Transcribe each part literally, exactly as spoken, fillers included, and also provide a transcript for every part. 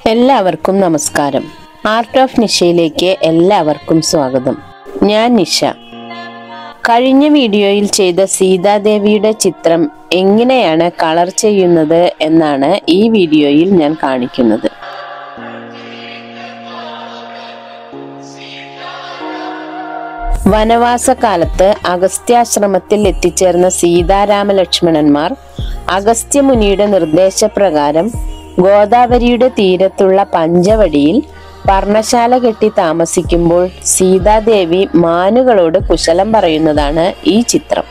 എല്ലാവർക്കും നമസ്കാരം. Art of നിഷയിലേക്ക് എല്ലാവർക്കും സ്വാഗതം. ഞാൻ നിഷ. കഴിഞ്ഞ വീഡിയോയിൽ ചെയ്ത സീതാദേവിയുടെ ചിത്രം എങ്ങനെയാണ് കളർ ചെയ്യുന്നത് എന്നാണ് ഈ വീഡിയോയിൽ ഞാൻ കാണിക്കുന്നത്. വനവാസകാലത്ത് അഗസ്ത്യാശ്രമത്തിൽ എത്തിച്ചേർന്ന സീതാരാമ ലക്ഷ്മണന്മാർ അഗസ്ത്യമുനിയുടെ നിർദ്ദേശപ്രകാരം ഗോദാവരിയുടെ തീരത്തുള്ള പഞ്ചവടിയിൽ പർണശാല കെട്ടി താമസിക്കുമ്പോൾ സീതാദേവി മാനുകളോട് കുശലം പറയുന്നതാണ് ഈ ചിത്രം.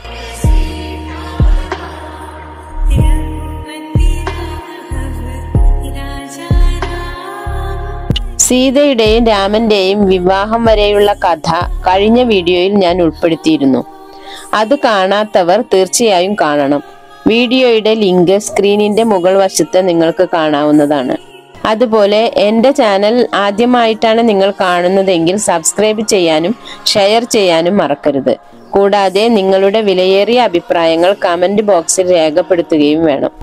സീതയുടെയും രാമന്റെയും വിവാഹം വരെയുള്ള കഥ കഴിഞ്ഞ വീഡിയോയിൽ ഞാൻ ഉൾപ്പെടുത്തിയിരുന്നു. അത് കാണാത്തവർ തീർച്ചയായും കാണണം. വീഡിയോയുടെ ലിങ്ക് സ്ക്രീനിന്റെ മുകൾ വശത്ത് നിങ്ങൾക്ക് കാണാവുന്നതാണ്. അതുപോലെ എൻ്റെ ചാനൽ ആദ്യമായിട്ടാണ് നിങ്ങൾ കാണുന്നതെങ്കിൽ സബ്സ്ക്രൈബ് ചെയ്യാനും ഷെയർ ചെയ്യാനും മറക്കരുത്. കൂടാതെ നിങ്ങളുടെ വിലയേറിയ അഭിപ്രായങ്ങൾ കമന്റ് ബോക്സിൽ രേഖപ്പെടുത്തുകയും വേണം.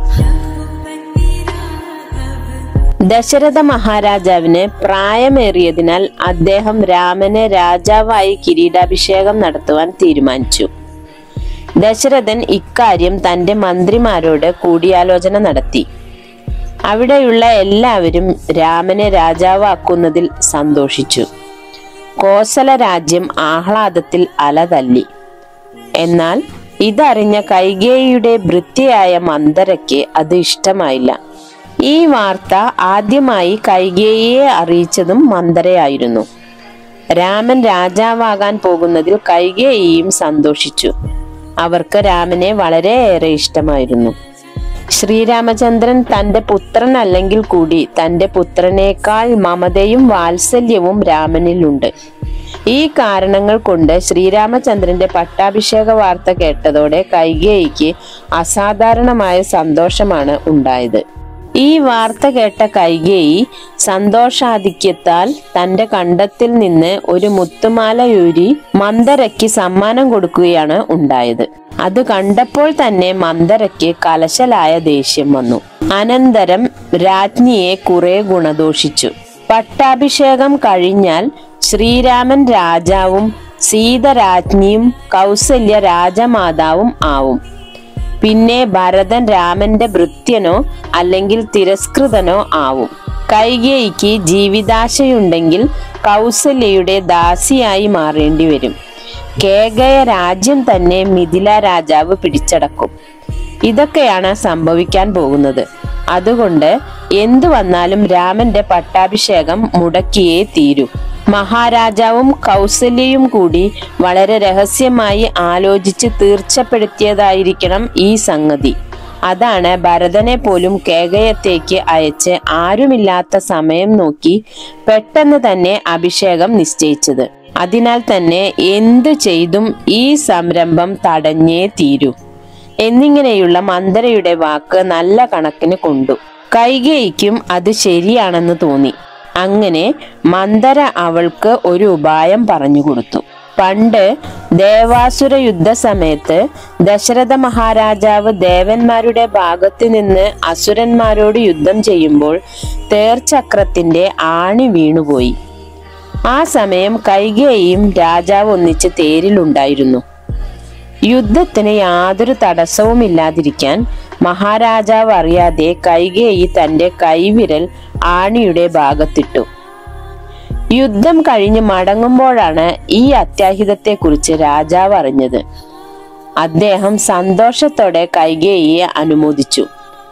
ദശരഥ മഹാരാജാവിന് പ്രായമേറിയതിനാൽ അദ്ദേഹം രാമനെ രാജാവായി കിരീടാഭിഷേകം നടത്തുവാൻ തീരുമാനിച്ചു. ദശരഥൻ ഇക്കാര്യം തന്റെ മന്ത്രിമാരോട് കൂടിയാലോചന നടത്തി. അവിടെയുള്ള എല്ലാവരും രാമനെ രാജാവാക്കുന്നതിൽ സന്തോഷിച്ചു. കോസല രാജ്യം ആഹ്ലാദത്തിൽ അലതല്ലി. എന്നാൽ ഇതറിഞ്ഞ കൈകേയിയുടെ ഭൃത്യയായ മന്ദരയ്ക്ക് അത് ഇഷ്ടമായില്ല. ഈ വാർത്ത ആദ്യമായി കൈകേയിയെ അറിയിച്ചതും മന്ദരയായിരുന്നു. രാമൻ രാജാവാകാൻ പോകുന്നതിൽ കൈകേയിയും സന്തോഷിച്ചു. അവർക്ക് രാമനെ വളരെയേറെ ഇഷ്ടമായിരുന്നു. ശ്രീരാമചന്ദ്രൻ തന്റെ പുത്രൻ അല്ലെങ്കിൽ കൂടി തന്റെ പുത്രനേക്കാൾ മമതയും വാത്സല്യവും രാമനിലുണ്ട്. ഈ കാരണങ്ങൾ കൊണ്ട് ശ്രീരാമചന്ദ്രന്റെ പട്ടാഭിഷേക വാർത്ത കേട്ടതോടെ കൈകേയിക്ക് അസാധാരണമായ സന്തോഷമാണ് ഉണ്ടായത്. ഈ വാർത്ത കേട്ട കൈകേയി സന്തോഷാധിക്യത്താൽ തന്റെ കണ്ടത്തിൽ നിന്ന് ഒരു മുത്തുമാലയൂരി മന്ദരയ്ക്ക് സമ്മാനം കൊടുക്കുകയാണ് ഉണ്ടായത്. അത് കണ്ടപ്പോൾ തന്നെ മന്ദരയ്ക്ക് കലശലായ ദേഷ്യം വന്നു. അനന്തരം രാജ്ഞിയെ കുറെ ഗുണദോഷിച്ചു. പട്ടാഭിഷേകം കഴിഞ്ഞാൽ ശ്രീരാമൻ രാജാവും സീത രാജ്ഞിയും കൗസല്യ രാജമാതാവും ആവും. പിന്നെ ഭരതൻ രാമന്റെ ഭൃത്യനോ അല്ലെങ്കിൽ തിരസ്കൃതനോ ആവും. കൈകേയിക്ക് ജീവിതാശയുണ്ടെങ്കിൽ കൗസല്യയുടെ ദാസിയായി മാറേണ്ടി വരും. കേകയ രാജ്യം തന്നെ മിഥില രാജാവ് പിടിച്ചടക്കും. ഇതൊക്കെയാണ് സംഭവിക്കാൻ പോകുന്നത്. അതുകൊണ്ട് എന്തു വന്നാലും രാമന്റെ പട്ടാഭിഷേകം മുടക്കിയേ തീരൂ. മഹാരാജാവും കൗസല്യയും കൂടി വളരെ രഹസ്യമായി ആലോചിച്ച് തീർച്ചപ്പെടുത്തിയതായിരിക്കണം ഈ സംഗതി. അതാണ് ഭരതനെ പോലും കേകയത്തേക്ക് അയച്ച് ആരുമില്ലാത്ത സമയം നോക്കി പെട്ടെന്ന് തന്നെ അഭിഷേകം നിശ്ചയിച്ചത്. അതിനാൽ തന്നെ എന്തു ചെയ്തും ഈ സംരംഭം തടഞ്ഞേ തീരൂ എന്നിങ്ങനെയുള്ള മന്ദരയുടെ വാക്ക് നല്ല കണക്കിന് കൊണ്ടു. കൈകേയിക്കും അത് ശരിയാണെന്ന് തോന്നി. അങ്ങനെ മന്ദര അവൾക്ക് ഒരു ഉപായം പറഞ്ഞു കൊടുത്തു. പണ്ട് ദേവാസുര യുദ്ധ സമയത്ത് ദശരഥ മഹാരാജാവ് ദേവന്മാരുടെ ഭാഗത്ത് നിന്ന് അസുരന്മാരോട് യുദ്ധം ചെയ്യുമ്പോൾ തേർചക്രത്തിന്റെ ആണി വീണുപോയി. ആ സമയം കൈകേയിയും രാജാവ് ഒന്നിച്ച് തേരിലുണ്ടായിരുന്നു. യുദ്ധത്തിന് യാതൊരു തടസ്സവും ഇല്ലാതിരിക്കാൻ മഹാരാജാവ് അറിയാതെ കൈകേയി തന്റെ കൈവിരൽ ആണിയുടെ ഭാഗത്തിട്ടു. യുദ്ധം കഴിഞ്ഞ് മടങ്ങുമ്പോഴാണ് ഈ അത്യാഹിതത്തെ കുറിച്ച് രാജാവ് അറിഞ്ഞത്. അദ്ദേഹം സന്തോഷത്തോടെ കൈകേയിയെ അനുമോദിച്ചു.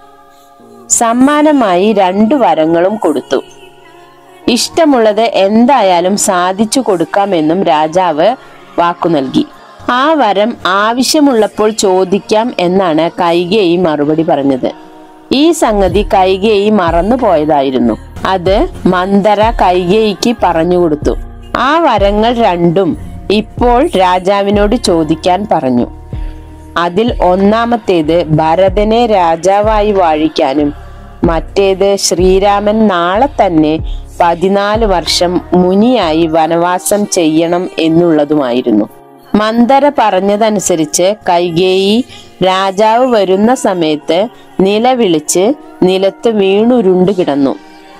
സമ്മാനമായി രണ്ടു വരങ്ങളും കൊടുത്തു. ഇഷ്ടമുള്ളത് എന്തായാലും സാധിച്ചു കൊടുക്കാമെന്നും രാജാവ് വാക്കു നൽകി. ആ വരം ആവശ്യമുള്ളപ്പോൾ ചോദിക്കാം എന്നാണ് കൈകേയി മറുപടി പറഞ്ഞത്. ഈ സംഗതി കൈകേയി മറന്നുപോയതായിരുന്നു. അത് മന്ദര കൈകേയിക്ക് പറഞ്ഞുകൊടുത്തു. ആ വരങ്ങൾ രണ്ടും ഇപ്പോൾ രാജാവിനോട് ചോദിക്കാൻ പറഞ്ഞു. അതിൽ ഒന്നാമത്തേത് ഭരതനെ രാജാവായി വാഴിക്കാനും മറ്റേത് ശ്രീരാമൻ നാളെ തന്നെ പതിനാല് വർഷം മുനിയായി വനവാസം ചെയ്യണം എന്നുള്ളതുമായിരുന്നു. മന്ദര പറഞ്ഞതനുസരിച്ച് കൈകേയി രാജാവ് വരുന്ന സമയത്ത് നിലവിളിച്ച് നിലത്ത് വീണുരുണ്ടു കിടന്നു.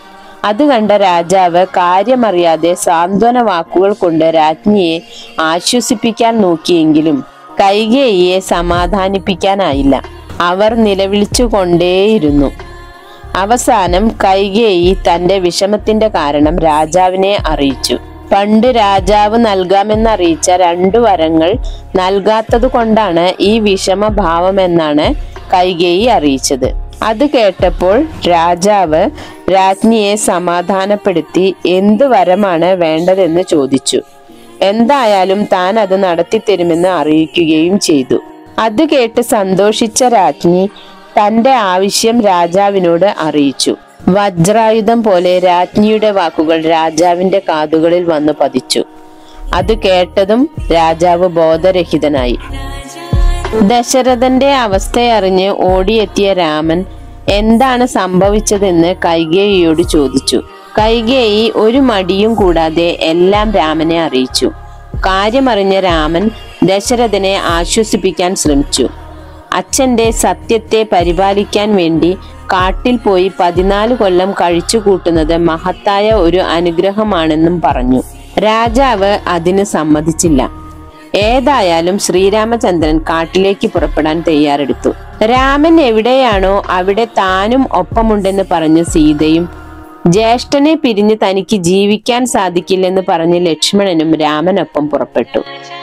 അത് കണ്ട രാജാവ് കാര്യമറിയാതെ സാന്ത്വന വാക്കുകൾ കൊണ്ട് രാജ്ഞിയെ ആശ്വസിപ്പിക്കാൻ നോക്കിയെങ്കിലും കൈകേയിയെ സമാധാനിപ്പിക്കാനായില്ല. അവർ നിലവിളിച്ചു കൊണ്ടേയിരുന്നു. അവസാനം കൈകേയി തന്റെ വിഷമത്തിന്റെ കാരണം രാജാവിനെ അറിയിച്ചു. പണ്ട് രാജാവ് നൽകാമെന്നറിയിച്ച രണ്ടു വരങ്ങൾ നൽകാത്തത് കൊണ്ടാണ് ഈ വിഷമഭാവമെന്നാണ് കൈകേയി അറിയിച്ചത്. അത് കേട്ടപ്പോൾ രാജാവ് രാജ്ഞിയെ സമാധാനപ്പെടുത്തി എന്ത് വരമാണ് വേണ്ടതെന്ന് ചോദിച്ചു. എന്തായാലും താൻ അത് നടത്തിത്തരുമെന്ന് അറിയിക്കുകയും ചെയ്തു. അത് കേട്ട് സന്തോഷിച്ച രാജ്ഞി തന്റെ ആവശ്യം രാജാവിനോട് അറിയിച്ചു. വജ്രായുധം പോലെ രാജ്ഞിയുടെ വാക്കുകൾ രാജാവിന്റെ കാതുകളിൽ വന്നു പതിച്ചു. അത് കേട്ടതും രാജാവ് ബോധരഹിതനായി. ദശരഥന്റെ അവസ്ഥയറിഞ്ഞ് ഓടിയെത്തിയ രാമൻ എന്താണ് സംഭവിച്ചതെന്ന് കൈകേയിയോട് ചോദിച്ചു. കൈകേയി ഒരു മടിയും കൂടാതെ എല്ലാം രാമനെ അറിയിച്ചു. കാര്യമറിഞ്ഞ രാമൻ ദശരഥനെ ആശ്വസിപ്പിക്കാൻ ശ്രമിച്ചു. അച്ഛന്റെ സത്യത്തെ പരിപാലിക്കാൻ വേണ്ടി കാട്ടിൽ പോയി പതിനാല് കൊല്ലം കഴിച്ചു കൂട്ടുന്നത് മഹത്തായ ഒരു അനുഗ്രഹമാണെന്നും പറഞ്ഞു. രാജാവ് അതിന് സമ്മതിച്ചില്ല. ഏതായാലും ശ്രീരാമചന്ദ്രൻ കാട്ടിലേക്ക് പുറപ്പെടാൻ തയ്യാറെടുത്തു. രാമൻ എവിടെയാണോ അവിടെ താനും ഒപ്പമുണ്ടെന്ന് പറഞ്ഞ് സീതയും, ജ്യേഷ്ഠനെ പിരിഞ്ഞ് തനിക്ക് ജീവിക്കാൻ സാധിക്കില്ലെന്ന് പറഞ്ഞ് ലക്ഷ്മണനും രാമനൊപ്പം പുറപ്പെട്ടു.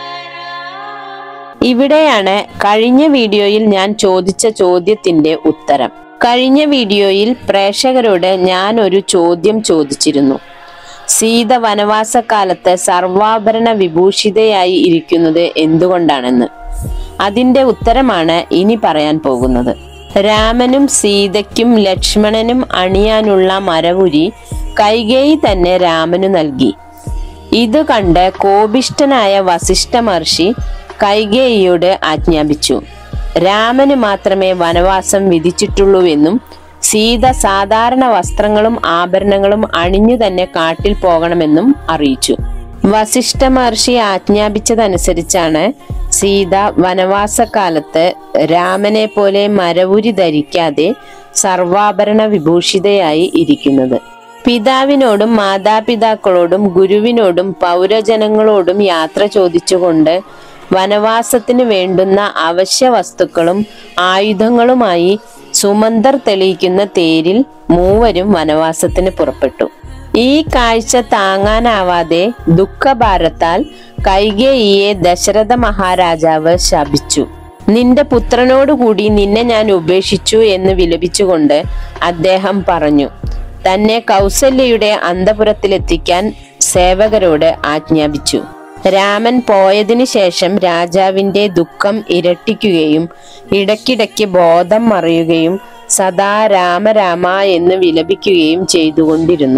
ഇവിടെയാണ് കഴിഞ്ഞ വീഡിയോയിൽ ഞാൻ ചോദിച്ച ചോദ്യത്തിന്റെ ഉത്തരം. കഴിഞ്ഞ വീഡിയോയിൽ പ്രേക്ഷകരോട് ഞാൻ ഒരു ചോദ്യം ചോദിച്ചിരുന്നു. സീത വനവാസകാലത്ത് സർവാഭരണ വിഭൂഷിതയായി ഇരിക്കുന്നത് എന്തുകൊണ്ടാണെന്ന്. അതിന്റെ ഉത്തരമാണ് ഇനി പറയാൻ പോകുന്നത്. രാമനും സീതയ്ക്കും ലക്ഷ്മണനും അണിയാനുള്ള മരവുരി കൈകേയി തന്നെ രാമനു നൽകി. ഇത് കണ്ട് കോപിഷ്ഠനായ വസിഷ്ഠ മഹർഷി കൈകേയിയോട് ആജ്ഞാപിച്ചു. രാമന് മാത്രമേ വനവാസം വിധിച്ചിട്ടുള്ളൂവെന്നും സീത സാധാരണ വസ്ത്രങ്ങളും ആഭരണങ്ങളും അണിഞ്ഞു തന്നെ കാട്ടിൽ പോകണമെന്നും അറിയിച്ചു. വസിഷ്ഠ മഹർഷി ആജ്ഞാപിച്ചതനുസരിച്ചാണ് സീത വനവാസകാലത്ത് രാമനെ പോലെ മരവുരി ധരിക്കാതെ സർവാഭരണ വിഭൂഷിതയായി ഇരിക്കുന്നത്. പിതാവിനോടും മാതാപിതാക്കളോടും ഗുരുവിനോടും പൗരജനങ്ങളോടും യാത്ര ചോദിച്ചുകൊണ്ട് വനവാസത്തിന് വേണ്ടുന്ന അവശ്യ വസ്തുക്കളും ആയുധങ്ങളുമായി സുമന്തർ തെളിയിക്കുന്ന തേരിൽ മൂവരും വനവാസത്തിന് പുറപ്പെട്ടു. ഈ കാഴ്ച താങ്ങാനാവാതെ ദുഃഖഭാരത്താൽ കൈകേയിയെ ദശരഥ മഹാരാജാവ് ശപിച്ചു. നിന്റെ പുത്രനോടുകൂടി നിന്നെ ഞാൻ ഉപേക്ഷിച്ചു എന്ന് വിലപിച്ചുകൊണ്ട് അദ്ദേഹം പറഞ്ഞു. തന്നെ കൗസല്യയുടെ അന്തപുരത്തിലെത്തിക്കാൻ സേവകരോട് ആജ്ഞാപിച്ചു. രാമൻ പോയതിനു ശേഷം രാജാവിന്റെ ദുഃഖം ഇരട്ടിക്കുകയും ഇടയ്ക്കിടയ്ക്ക് ബോധം മറയുകയും സദാ രാമ രാമ എന്ന് വിലപിക്കുകയും ചെയ്തുകൊണ്ടിരുന്നു.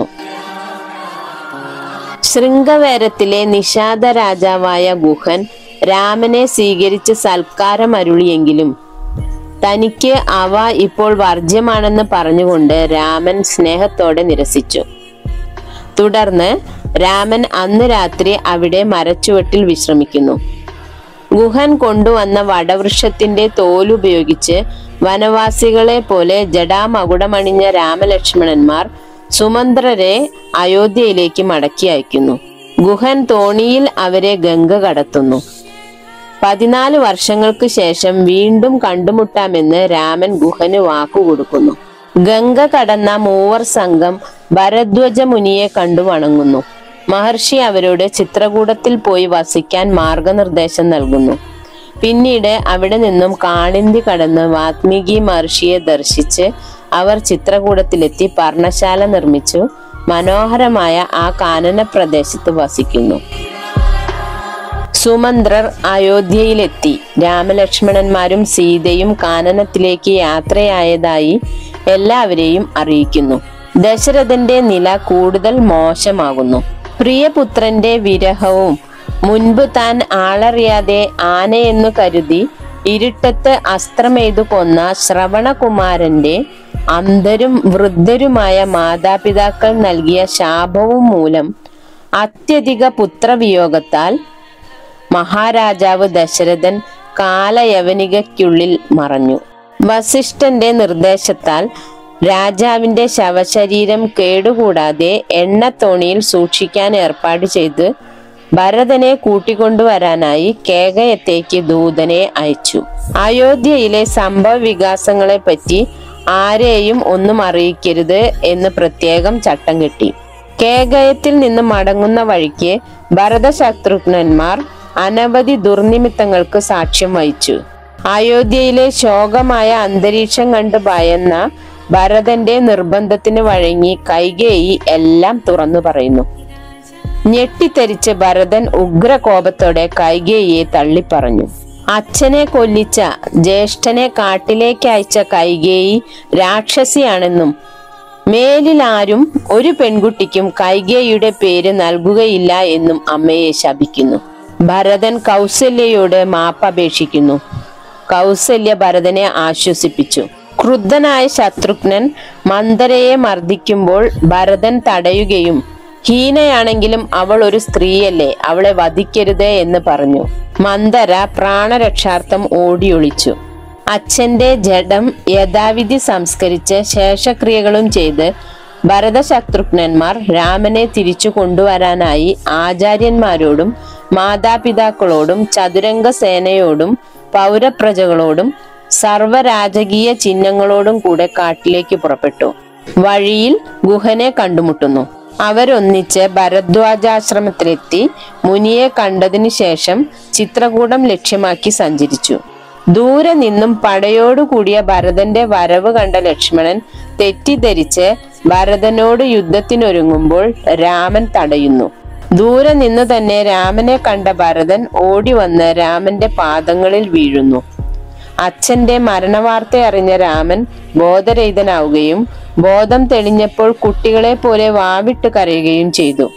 ശൃംഗവേരത്തിലെ നിഷാദ രാജാവായ ഗുഹൻ രാമനെ സ്വീകരിച്ച് സൽക്കാരം അരുളിയെങ്കിലും തനിക്ക് അവ ഇപ്പോൾ വർജ്യമാണെന്ന് പറഞ്ഞുകൊണ്ട് രാമൻ സ്നേഹത്തോടെ നിരസിച്ചു. തുടർന്ന് രാമൻ അന്ന് രാത്രി അവിടെ മരച്ചുവട്ടിൽ വിശ്രമിക്കുന്നു. ഗുഹൻ കൊണ്ടുവന്ന വടവൃക്ഷത്തിന്റെ തോലുപയോഗിച്ച് വനവാസികളെ പോലെ ജടാമകുടമണിഞ്ഞ രാമലക്ഷ്മണന്മാർ സുമന്ത്രരെ അയോധ്യയിലേക്ക് മടക്കി അയക്കുന്നു. ഗുഹൻ തോണിയിൽ അവരെ ഗംഗ കടത്തുന്നു. പതിനാല് വർഷങ്ങൾക്ക് ശേഷം വീണ്ടും കണ്ടുമുട്ടാമെന്ന് രാമൻ ഗുഹന് വാക്കുകൊടുക്കുന്നു. ഗംഗ കടന്ന മൂവർ സംഘം ഭരദ്വജ മുനിയെ കണ്ടു വണങ്ങുന്നു. മഹർഷി അവരോട് ചിത്രകൂടത്തിൽ പോയി വസിക്കാൻ മാർഗനിർദ്ദേശം നൽകുന്നു. പിന്നീട് അവിടെ നിന്നും കാളിന്തി കടന്ന് വാത്മീകി മഹർഷിയെ ദർശിച്ച് അവർ ചിത്രകൂടത്തിലെത്തി പർണശാല നിർമ്മിച്ചു മനോഹരമായ ആ കാനന പ്രദേശത്ത് വസിക്കുന്നു. സുമന്ത്രർ അയോധ്യയിലെത്തി. രാമലക്ഷ്മണന്മാരും സീതയും കാനനത്തിലേക്ക് യാത്രയായതായി എല്ലാവരെയും അറിയിക്കുന്നു. ദശരഥന്റെ നില കൂടുതൽ മോശമാകുന്നു. പ്രിയപുത്രന്റെ വിരഹവും മുൻപ് താൻ ആളറിയാതെ ആനയെന്നു കരുതി ഇരുട്ടത്ത് അസ്ത്രമെയ്തു കൊന്ന ശ്രവണകുമാരന്റെ അന്ധരും വൃദ്ധരുമായ മാതാപിതാക്കൾ നൽകിയ ശാപവും മൂലം അത്യധിക പുത്രവിയോഗത്താൽ മഹാരാജാവ് ദശരഥൻ കാലയവനികയ്ക്കുള്ളിൽ മറഞ്ഞു. വസിഷ്ഠന്റെ നിർദ്ദേശത്താൽ രാജാവിന്റെ ശവശരീരം കേടുകൂടാതെ എണ്ണത്തോണിയിൽ സൂക്ഷിക്കാൻ ഏർപ്പാട് ചെയ്ത് ഭരതനെ കൂട്ടിക്കൊണ്ടുവരാനായി കേകയത്തേക്ക് ദൂതനെ അയച്ചു. അയോധ്യയിലെ സംഭവ വികാസങ്ങളെ പറ്റി ആരെയും ഒന്നും അറിയിക്കരുത് എന്ന് പ്രത്യേകം ചട്ടം കെട്ടി. കേകയത്തിൽ നിന്ന് മടങ്ങുന്ന വഴിക്ക് ഭരത ശത്രുഘ്നന്മാർ അനവധി ദുർനിമിത്തങ്ങൾക്ക് സാക്ഷ്യം വഹിച്ചു. അയോധ്യയിലെ ശോകമായ അന്തരീക്ഷം കണ്ട് ഭയന്ന ഭരതന്റെ നിർബന്ധത്തിന് വഴങ്ങി കൈകേയി എല്ലാം തുറന്നു പറയുന്നു. ഞെട്ടിത്തെറിച്ച് ഭരതൻ ഉഗ്രകോപത്തോടെ കൈകേയിയെ തള്ളിപ്പറഞ്ഞു. അച്ഛനെ കൊല്ലിച്ച ജ്യേഷ്ഠനെ കാട്ടിലേക്ക് അയച്ച കൈകേയി രാക്ഷസിയാണെന്നും മേലിൽ ആരും ഒരു പെൺകുട്ടിക്കും കൈകേയിയുടെ പേര് നൽകുകയില്ല എന്നും അമ്മയെ ശപിക്കുന്നു. ഭരതൻ കൗസല്യയോട് മാപ്പപേക്ഷിക്കുന്നു. കൗസല്യ ഭരതനെ ആശ്വസിപ്പിച്ചു. ക്രുദ്ധനായ ശത്രുഘ്നൻ മന്ദരയെ മർദ്ദിക്കുമ്പോൾ ഭരതൻ തടയുകയും ഹീനയാണെങ്കിലും അവൾ ഒരു സ്ത്രീയല്ലേ, അവളെ വധിക്കരുത് എന്ന് പറഞ്ഞു. മന്ദര പ്രാണരക്ഷാർത്ഥം ഓടിയൊളിച്ചു. അച്ഛന്റെ ജഡം യഥാവിധി സംസ്കരിച്ച് ശേഷക്രിയകളും ചെയ്ത് ഭരത ശത്രുഘ്നന്മാർ രാമനെ തിരിച്ചു കൊണ്ടുവരാനായി ആചാര്യന്മാരോടും മാതാപിതാക്കളോടും ചതുരംഗ സേനയോടും പൗരപ്രജകളോടും സർവരാജകീയ ചിഹ്നങ്ങളോടും കൂടെ കാട്ടിലേക്ക് പുറപ്പെട്ടു. വഴിയിൽ ഗുഹനെ കണ്ടുമുട്ടുന്നു. അവരൊന്നിച്ച് ഭരദ്വാജാശ്രമത്തിലെത്തി മുനിയെ കണ്ടതിനു ശേഷം ചിത്രകൂടം ലക്ഷ്യമാക്കി സഞ്ചരിച്ചു. ദൂരെ നിന്നും പടയോടുകൂടിയ ഭരതന്റെ വരവ് കണ്ട ലക്ഷ്മണൻ തെറ്റിദ്ധരിച്ച് ഭരതനോട് യുദ്ധത്തിനൊരുങ്ങുമ്പോൾ രാമൻ തടയുന്നു. ദൂരെ നിന്ന് തന്നെ രാമനെ കണ്ട ഭരതൻ ഓടി വന്ന് രാമന്റെ പാദങ്ങളിൽ വീഴുന്നു. അച്ഛന്റെ മരണവാർത്ത അറിഞ്ഞ രാമൻ ബോധരഹിതനാവുകയും ബോധം തെളിഞ്ഞപ്പോൾ കുട്ടികളെ പോലെ വാവിട്ട് കരയുകയും ചെയ്തു.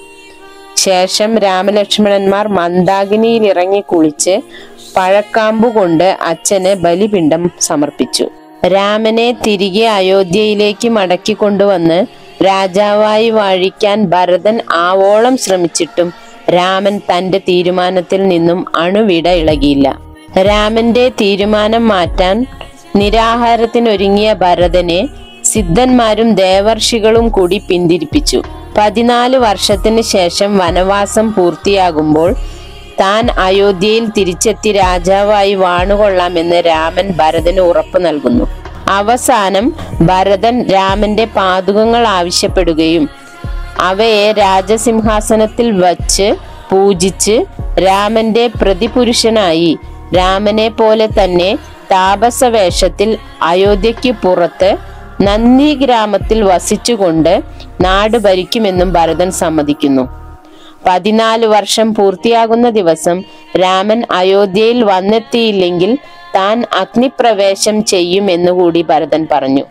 ശേഷം രാമലക്ഷ്മണന്മാർ മന്ദാകിനിയിൽ ഇറങ്ങി കുളിച്ച് പഴക്കാമ്പുകൊണ്ട് അച്ഛന് ബലിപിണ്ഡം സമർപ്പിച്ചു. രാമനെ തിരികെ അയോധ്യയിലേക്ക് മടക്കി കൊണ്ടുവന്ന് രാജാവായി വാഴിക്കാൻ ഭരതൻ ആവോളം ശ്രമിച്ചിട്ടും രാമൻ തന്റെ തീരുമാനത്തിൽ നിന്നും അണുവിട ഇളകിയില്ല. രാമന്റെ തീരുമാനം മാറ്റാൻ നിരാഹാരത്തിനൊരുങ്ങിയ ഭരതനെ സിദ്ധന്മാരും ദേവർഷികളും കൂടി പിന്തിരിപ്പിച്ചു. പതിനാല് വർഷത്തിന് ശേഷം വനവാസം പൂർത്തിയാകുമ്പോൾ താൻ അയോധ്യയിൽ തിരിച്ചെത്തി രാജാവായി വാണുകൊള്ളാമെന്ന് രാമൻ ഭരതന് ഉറപ്പു നൽകുന്നു. അവസാനം ഭരതൻ രാമന്റെ പാദുകങ്ങൾ ആവശ്യപ്പെടുകയും അവയെ രാജസിംഹാസനത്തിൽ വച്ച് പൂജിച്ച് രാമന്റെ പ്രതിപുരുഷനായി രാമനെ പോലെ തന്നെ താപസ വേഷത്തിൽ അയോധ്യയ്ക്ക് പുറത്ത് നന്ദി ഗ്രാമത്തിൽ വസിച്ചുകൊണ്ട് നാട് ഭരിക്കുമെന്നും ഭരതൻ സമ്മതിക്കുന്നു. പതിനാല് വർഷം പൂർത്തിയാകുന്ന ദിവസം രാമൻ അയോധ്യയിൽ വന്നെത്തിയില്ലെങ്കിൽ താൻ അഗ്നിപ്രവേശം ചെയ്യുമെന്നുകൂടി ഭരതൻ പറഞ്ഞു.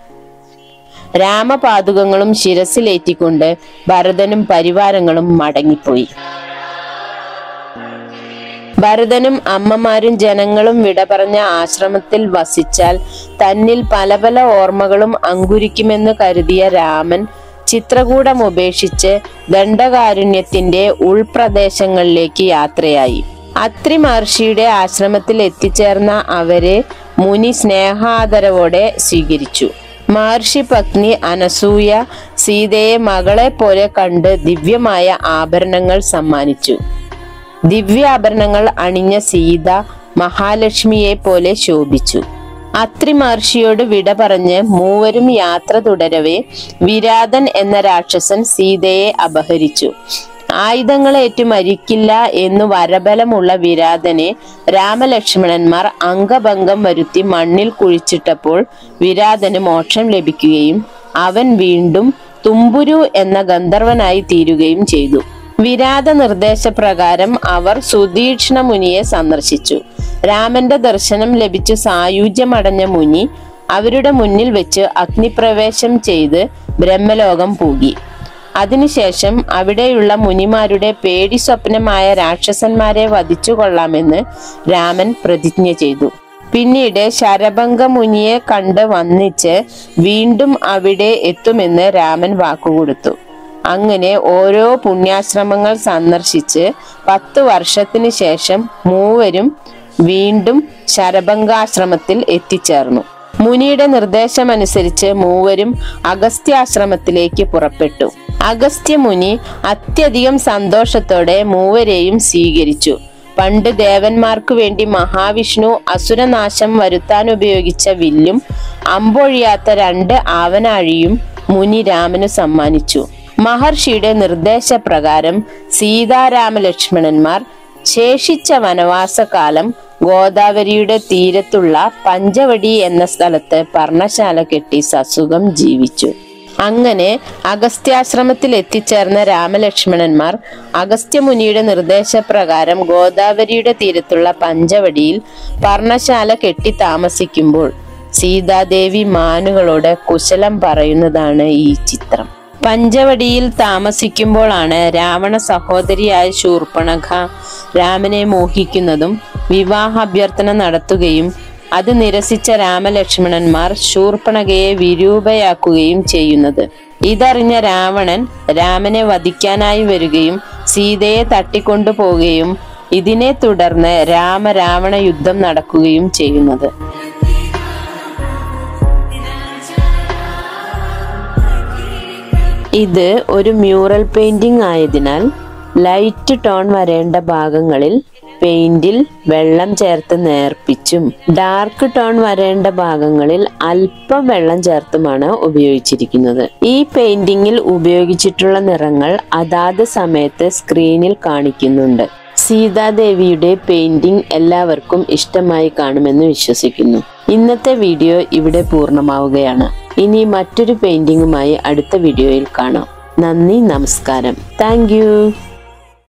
രാമപാദുകങ്ങളും ശിരസിലേറ്റിക്കൊണ്ട് ഭരതനും പരിവാരങ്ങളും മടങ്ങിപ്പോയി. ഭരതനും അമ്മമാരും ജനങ്ങളും വിട പറഞ്ഞ ആശ്രമത്തിൽ വസിച്ചാൽ തന്നിൽ പല പല ഓർമ്മകളും അങ്കുരിക്കുമെന്ന് കരുതിയ രാമൻ ചിത്രകൂടം ഉപേക്ഷിച്ച് ദണ്ഡകാരുണ്യത്തിന്റെ ഉൾപ്രദേശങ്ങളിലേക്ക് യാത്രയായി. അത്രി മഹർഷിയുടെ ആശ്രമത്തിൽ എത്തിച്ചേർന്ന അവരെ മുനി സ്നേഹാദരവോടെ സ്വീകരിച്ചു. മഹർഷി പത്നി അനസൂയ സീതയെ മകളെ പോലെ കണ്ട് ദിവ്യമായ ആഭരണങ്ങൾ സമ്മാനിച്ചു. ദിവ്യാഭരണങ്ങൾ അണിഞ്ഞ സീത മഹാലക്ഷ്മിയെ പോലെ ശോഭിച്ചു. അത്രി മഹർഷിയോട് വിട പറഞ്ഞ് മൂവരും യാത്ര തുടരവേ വിരാതൻ എന്ന രാക്ഷസൻ സീതയെ അപഹരിച്ചു. ആയുധങ്ങളേറ്റു മരിക്കില്ല എന്നു വരബലമുള്ള വിരാതനെ രാമലക്ഷ്മണന്മാർ അംഗഭംഗം വരുത്തി മണ്ണിൽ കുഴിച്ചിട്ടപ്പോൾ വിരാതന് മോക്ഷം ലഭിക്കുകയും അവൻ വീണ്ടും തുമ്പുരു എന്ന ഗന്ധർവനായി തീരുകയും ചെയ്തു. വിരാത നിർദ്ദേശപ്രകാരം അവർ സുതീക്ഷ്ണ മുനിയെ സന്ദർശിച്ചു. രാമന്റെ ദർശനം ലഭിച്ചു സായുജ്യമടഞ്ഞ മുനി അവരുടെ മുന്നിൽ വെച്ച് അഗ്നിപ്രവേശം ചെയ്ത് ബ്രഹ്മലോകം പൂകി. അതിനുശേഷം അവിടെയുള്ള മുനിമാരുടെ പേടി സ്വപ്നമായ രാക്ഷസന്മാരെ വധിച്ചു കൊള്ളാമെന്ന് രാമൻ പ്രതിജ്ഞ ചെയ്തു. പിന്നീട് ശരഭംഗ മുനിയെ കണ്ട് വന്നിച്ച് വീണ്ടും അവിടെ എത്തുമെന്ന് രാമൻ വാക്കുകൊടുത്തു. അങ്ങനെ ഓരോ പുണ്യാശ്രമങ്ങൾ സന്ദർശിച്ച് പത്ത് വർഷത്തിന് ശേഷം മൂവരും വീണ്ടും ശരഭംഗാശ്രമത്തിൽ എത്തിച്ചേർന്നു. മുനിയുടെ നിർദ്ദേശമനുസരിച്ച് മൂവരും അഗസ്ത്യാശ്രമത്തിലേക്ക് പുറപ്പെട്ടു. അഗസ്ത്യ മുനി അത്യധികം സന്തോഷത്തോടെ മൂവരെയും സ്വീകരിച്ചു. പണ്ട് ദേവന്മാർക്കു വേണ്ടി മഹാവിഷ്ണു അസുരനാശം വരുത്താൻ ഉപയോഗിച്ച വില്ലും അമ്പൊഴിയാത്ത രണ്ട് ആവനാഴിയും മുനി രാമന് സമ്മാനിച്ചു. മഹർഷിയുടെ നിർദ്ദേശപ്രകാരം സീതാരാമ ലക്ഷ്മണന്മാർ ശേഷിച്ച വനവാസകാലം ഗോദാവരിയുടെ തീരത്തുള്ള പഞ്ചവടി എന്ന സ്ഥലത്ത് പർണശാല കെട്ടി സസുഖം ജീവിച്ചു. അങ്ങനെ അഗസ്ത്യാശ്രമത്തിൽ എത്തിച്ചേർന്ന രാമലക്ഷ്മണന്മാർ അഗസ്ത്യമുനിയുടെ നിർദ്ദേശപ്രകാരം ഗോദാവരിയുടെ തീരത്തുള്ള പഞ്ചവടിയിൽ പർണശാല കെട്ടി താമസിക്കുമ്പോൾ സീതാദേവി മാനുകളോട് കുശലം പറയുന്നതാണ് ഈ ചിത്രം. പഞ്ചവടിയിൽ താമസിക്കുമ്പോഴാണ് രാവണ സഹോദരിയായ ശൂർപ്പണഖ രാമനെ മോഹിക്കുന്നതും വിവാഹ അഭ്യർത്ഥന നടത്തുകയും അത് നിരസിച്ച രാമലക്ഷ്മണന്മാർ ശൂർപ്പണഖയെ വിരൂപയാക്കുകയും ചെയ്യുന്നത്. ഇതറിഞ്ഞ രാവണൻ രാമനെ വധിക്കാനായി വരികയും സീതയെ തട്ടിക്കൊണ്ടുപോവുകയും ഇതിനെ തുടർന്ന് രാമ രാവണ യുദ്ധം നടക്കുകയും ചെയ്യുന്നത്. ഇത് ഒരു മ്യൂറൽ പെയിന്റിംഗ് ആയതിനാൽ ലൈറ്റ് ടോൺ വരേണ്ട ഭാഗങ്ങളിൽ പെയിന്റിൽ വെള്ളം ചേർത്ത് നേർപ്പിച്ചും ഡാർക്ക് ടോൺ വരേണ്ട ഭാഗങ്ങളിൽ അല്പം വെള്ളം ചേർത്തുമാണ് ഉപയോഗിച്ചിരിക്കുന്നത്. ഈ പെയിന്റിങ്ങിൽ ഉപയോഗിച്ചിട്ടുള്ള നിറങ്ങൾ അതാത് സമയത്ത് സ്ക്രീനിൽ കാണിക്കുന്നുണ്ട്. സീതാദേവിയുടെ പെയിന്റിംഗ് എല്ലാവർക്കും ഇഷ്ടമായി കാണുമെന്ന് വിശ്വസിക്കുന്നു. ഇന്നത്തെ വീഡിയോ ഇവിടെ പൂർണ്ണമാവുകയാണ്. ഇനി മറ്റൊരു പെയിന്റിങ്ങുമായി അടുത്ത വീഡിയോയിൽ കാണാം. നന്ദി, നമസ്കാരം. Thank U.